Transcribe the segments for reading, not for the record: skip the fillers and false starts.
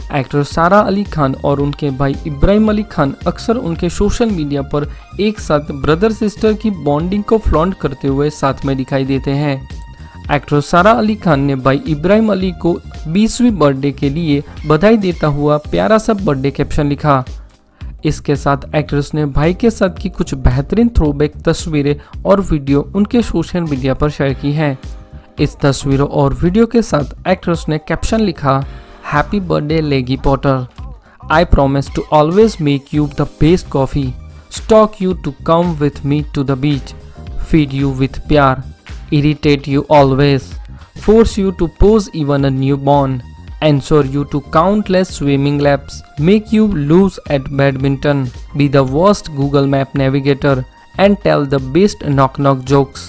Actor सारा अली खान और उनके भाई इब्राहिम अली खान अक्सर उनके सोशल मीडिया पर एक साथ ब्रदर सिस्टर की बॉन्डिंग को फ्लॉन्ट करते हुए साथ में दिखाई देते हैं। एक्टर सारा अली खान ने भाई इब्राहिम अली को 20वीं बर्थडे के लिए बधाई देता हुआ प्यारा सा बर्थडे कैप्शन लिखा। इसके साथ एक्ट्रेस ने भाई के साथ की कुछ बेहतरीन थ्रोबैक तस्वीरें और वीडियो उनके सोशल मीडिया पर शेयर की हैं। इस तस्वीरों और वीडियो के साथ एक्ट्रेस ने कैप्शन लिखा, happy birthday leggy Potter, I promise to always make you the best coffee, stalk you to come with me to the beach, feed you with प्यार, irritate you always, force you to pose even a newborn, ensure you to countless swimming laps, make you lose at badminton, be the worst Google Map navigator and tell the best knock-knock jokes।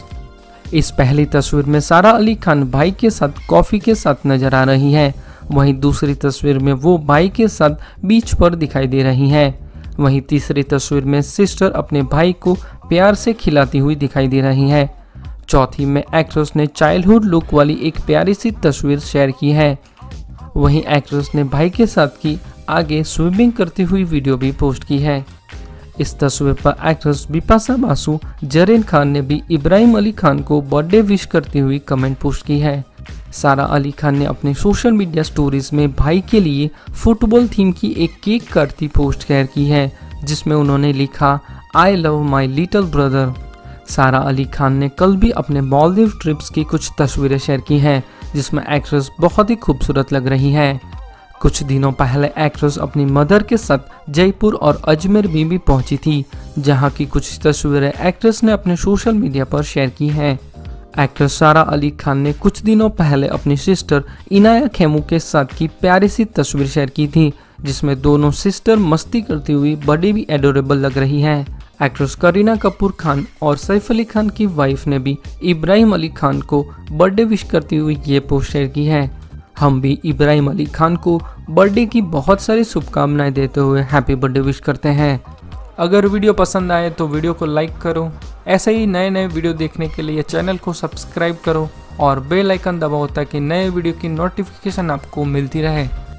इस पहली तस्वीर में सारा अली खान भाई के साथ coffee के साथ नजर आ रही हैं। वहीं दूसरी तस्वीर में वो भाई के साथ बीच पर दिखाई दे रही हैं। वहीं तीसरी तस्वीर में सिस्टर अपने भाई को प्यार से खिलाती हुई दिखाई दे रही हैं। चौथी में एक्ट्रेस ने चाइल्डहुड लुक वाली एक प्यारी सी तस्वीर शेयर की है। वहीं एक्ट्रेस ने भाई के साथ की आगे स्विमिंग करती हुई वीडियो भी पोस्ट की है। इस तस्वीर पर एक्ट्रेस बिपाशा बासु जरीन खान ने भी इब्राहिम अली खान को बर्थडे विश करती हुई कमेंट पोस्ट की है। सारा अली खान ने अपने सोशल मीडिया स्टोरीज में भाई के लिए फुटबॉल थीम की एक केक काटती पोस्ट शेयर की है, जिसमें उन्होंने लिखा, I love my little brother. Sara Ali Khan ने कल भी अपने मालदीव ट्रिप्स की कुछ तस्वीरें शेयर की हैं, जिसमें एक्ट्रेस बहुत ही खूबसूरत लग रही हैं। कुछ दिनों पहले एक्ट्रेस अपनी मदर के साथ जयपुर और अजमेर भी पहुंची थी, जहां की कुछ तस्वीरें एक्ट्रेस ने अपने सोशल मीडिया पर शेयर की हैं। एक्ट्रेस सारा अली खान ने कुछ दिनों पहले अपनी सिस्टर इनाया खेमू के साथ की प्यारी सी तस्वीर शेयर की थी, जिसमें दोनों सिस्टर मस्ती करती हुई बड़ी भी एडोरेबल लग रही हैं। एक्ट्रेस करीना कपूर खान और सैफ अली खान की वाइफ ने भी इब्राहिम अली खान को बर्थडे विश करती हुई ये पोस्ट शेयर की है। हम भी इब्राहिम अली खान को बर्थडे की बहुत सारी शुभकामनाएं देते हुए हैप्पी बर्थडे विश करते हैं। अगर वीडियो पसंद आए तो वीडियो को लाइक करो। ऐसे ही नए नए वीडियो देखने के लिए चैनल को सब्सक्राइब करो और बेल आइकन दबाओ ताकि नए वीडियो की नोटिफिकेशन आपको मिलती रहे।